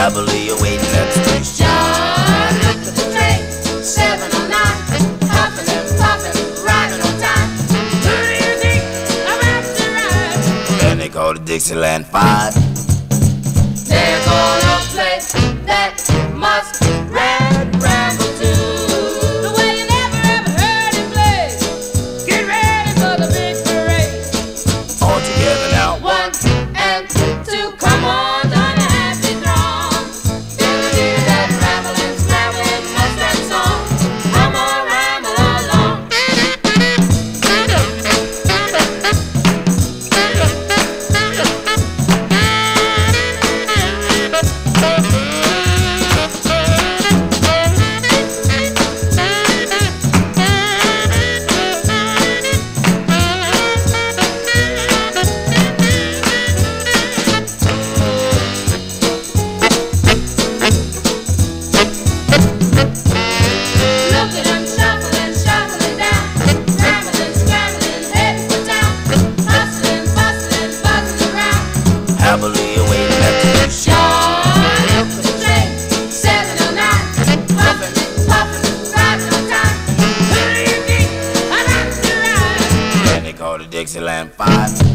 happily awaiting at the station. John looked at the train, 709, puffin' and puffin', riding on time. Who do you think about to ride? And they called it Dixieland 5. They're gonna play that Muskrat Ramble tune, the way you never ever heard it play. Get ready for the big parade. All together now. 1 and 2, come on, join the happy throng. Did you hear that rambling, scrambling muskrat song? Come on, ramble along. Look at them shuffling, shuffling down, rambling, scrambling, heading for town, hustling, bustling, buzzing around. Happily awaiting at the station. John looked at the train, 709, puffin', puffin', riding on time. Who do you think about to ride? And they called it Dixieland 5.